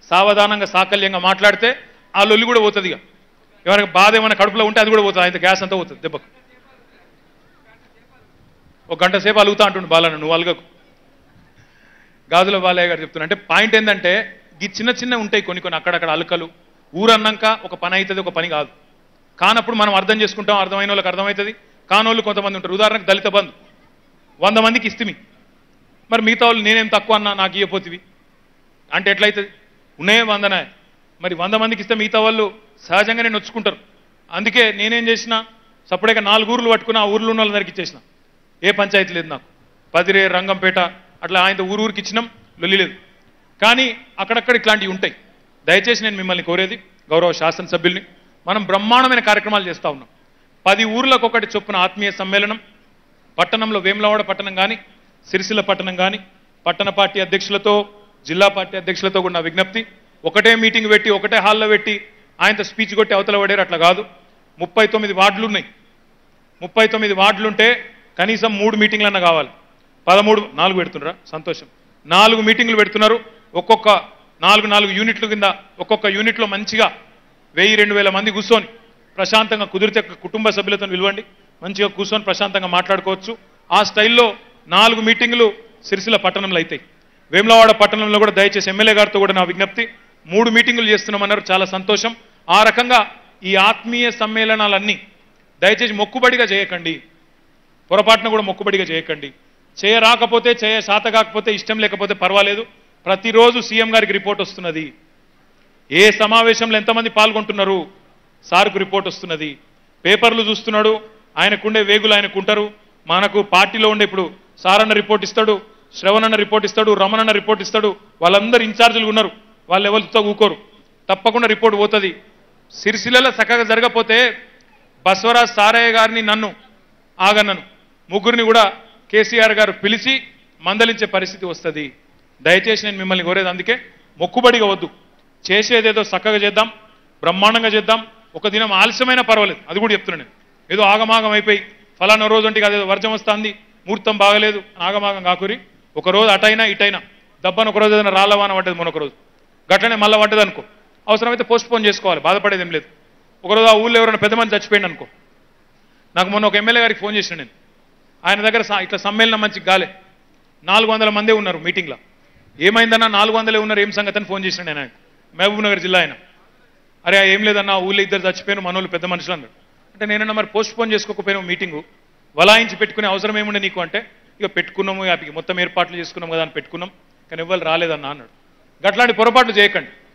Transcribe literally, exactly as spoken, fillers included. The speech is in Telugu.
సావధానంగా సాకల్యంగా మాట్లాడితే ఆ లొల్లి కూడా పోతుంది. ఇక ఎవరికి బాధ ఏమైనా కడుపులో ఉంటే అది కూడా పోతుంది, ఆయన గ్యాస్ అంతా పోతుంది దెబ్బకు. ఒక గంట సేపు అలుగుతా అంటుండు బాలన్న, నువ్వు అలగకు. గాజుల బాలయ్య గారు చెప్తున్నా, అంటే పాయింట్ ఏంటంటే ఈ చిన్న చిన్న ఉంటాయి కొన్ని కొన్ని అక్కడక్కడ అలుకలు. ఊరన్నాక ఒక పని అవుతుంది, ఒక పని కాదు. కానప్పుడు మనం అర్థం చేసుకుంటాం, అర్థమైన వాళ్ళకి అర్థమవుతుంది, కానోళ్ళు కొంతమంది ఉంటారు. ఉదాహరణకు దళిత బంధు వంద మందికి ఇస్తిమి, మరి మిగతా వాళ్ళు నేనేం తక్కువ అన్నా నాకు ఇవ్వపోతివి అంటే ఎట్లయితుంది? ఉన్నాయే వందనా, మరి వంద మందికి ఇస్తే మిగతా వాళ్ళు సహజంగానే నొచ్చుకుంటారు. అందుకే నేనేం చేసిన, సపరేట్గా నాలుగు ఊర్లు పట్టుకుని ఆ ఊర్లో ఉన్న వాళ్ళందరికీ ఇచ్చేసిన. ఏ పంచాయతీ లేదు నాకు, పదిరే రంగంపేట అట్లా ఆయనతో ఊరు ఊరికి ఇచ్చినాం, లొల్లి లేదు. కానీ అక్కడక్కడ ఇట్లాంటివి ఉంటాయి. దయచేసి నేను మిమ్మల్ని కోరేది, గౌరవ శాసనసభ్యుల్ని, మనం బ్రహ్మాండమైన కార్యక్రమాలు చేస్తూ ఉన్నాం. పది ఊర్లకు ఒకటి చొప్పున ఆత్మీయ సమ్మేళనం, పట్టణంలో వేములవాడ పట్టణం కానీ సిరిసిల్ల పట్టణం కానీ పట్టణ పార్టీ అధ్యక్షులతో జిల్లా పార్టీ అధ్యక్షులతో కూడా నా విజ్ఞప్తి, ఒకటే మీటింగ్ పెట్టి ఒకటే హాల్లో పెట్టి ఆయనతో స్పీచ్ కొట్టి అవతల పడేరు అట్లా కాదు. ముప్పై తొమ్మిది వార్డులు ఉన్నాయి. ముప్పై తొమ్మిది వార్డులుంటే కనీసం మూడు మీటింగ్లన్నా కావాలి. పదమూడు నాలుగు పెడుతున్నారా? సంతోషం. నాలుగు మీటింగ్లు పెడుతున్నారు. ఒక్కొక్క నాలుగు నాలుగు యూనిట్ల కింద ఒక్కొక్క యూనిట్లో మంచిగా వెయ్యి రెండు వేల మంది కూర్చొని ప్రశాంతంగా, కుదిరితే కుటుంబ సభ్యులతో పిలవండి, మంచిగా కూర్చొని ప్రశాంతంగా మాట్లాడుకోవచ్చు. ఆ స్టైల్లో నాలుగు మీటింగులు సిరిసిల్ల పట్టణంలో అవుతాయి. వేములవాడ పట్టణంలో కూడా దయచేసి ఎమ్మెల్యే గారితో కూడా నా విజ్ఞప్తి, మూడు మీటింగులు చేస్తున్నామన్నారు, చాలా సంతోషం. ఆ రకంగా ఈ ఆత్మీయ సమ్మేళనాలన్నీ దయచేసి మొక్కుబడిగా చేయకండి, పొరపాటున కూడా మొక్కుబడిగా చేయకండి. చేయరాకపోతే, చేయ శాత కాకపోతే, ఇష్టం లేకపోతే పర్వాలేదు. ప్రతిరోజు సీఎం గారికి రిపోర్ట్ వస్తున్నది, ఏ సమావేశంలో ఎంతమంది పాల్గొంటున్నారు సార్కు రిపోర్ట్ వస్తున్నది. పేపర్లు చూస్తున్నాడు, ఆయనకుండే వేగులు ఆయనకుంటారు. మనకు పార్టీలో ఉండే ఇప్పుడు సారన్న రిపోర్ట్ ఇస్తాడు, శ్రవణన్న రిపోర్ట్ ఇస్తాడు, రమణన్న రిపోర్ట్ ఇస్తాడు. వాళ్ళందరూ ఇన్ఛార్జీలు ఉన్నారు, వాళ్ళు ఎవరితో ఊకోరు, తప్పకుండా రిపోర్ట్ పోతుంది. సిరిసిల్లలో చక్కగా జరగపోతే బసవరాజ్ సారయ్య గారిని, నన్ను ఆగన్నను ముగ్గురిని కూడా కేసీఆర్ గారు పిలిచి మందలించే పరిస్థితి వస్తుంది. దయచేసి నేను మిమ్మల్ని కోరేది అందుకే, మొక్కుబడిగా వద్దు, చేసేదేదో చక్కగా చేద్దాం, బ్రహ్మాండంగా చేద్దాం. ఒక దినం ఆలస్యమైనా పర్వాలేదు, అది కూడా చెప్తున్నాను నేను. ఏదో ఆగమాగం అయిపోయి ఫలానా రోజు అంటే అదేదో వర్జం వస్తుంది, ముహూర్తం బాగలేదు, ఆగమాగం కాకురి. ఒక రోజు అటైనా ఇటైనా దబ్బను ఒక రోజు ఏదైనా రాళ్ళవాన పడ్డది, మొన్నొక రోజు గట్లనే మళ్ళీ పడ్డది అనుకో, అవసరమైతే పోస్ట్ పోన్ చేసుకోవాలి, బాధపడేది ఏం లేదు. ఒకరోజు ఆ ఊళ్ళో ఎవరైనా పెద్ద మంది చచ్చిపోయింది అనుకో, నాకు మొన్న ఒక ఎమ్మెల్యే గారికి ఫోన్ చేసిన నేను, ఆయన దగ్గర ఇట్లా సమ్మేళనం మంచి గాలే, నాలుగు వందల మందే ఉన్నారు మీటింగ్లో. ఏమైందన్నా నాలుగు వందలే ఉన్నారు, ఏం సంగతి అని ఫోన్ చేసిన నేను ఆయన, మహబూబ్ నగర్ జిల్లా ఆయన. అరే ఏం లేదన్నా, ఊళ్ళో ఇద్దరు చచ్చిపోయాను, మనోళ్ళు పెద్ద మనుషులు అన్నారు. అంటే నేనన్నా మరి పోస్ట్ పోన్ చేసుకోకపోయినా మీటింగు, వలాయించి పెట్టుకునే అవసరం ఏముండే నీకు అంటే, ఇక పెట్టుకున్నాము, మొత్తం ఏర్పాట్లు చేసుకున్నాం కదా అని పెట్టుకున్నాం, కానీ ఎవ్వరు రాలేదన్నా అన్నాడు. గట్లాంటి పొరపాట్లు చేయకండి.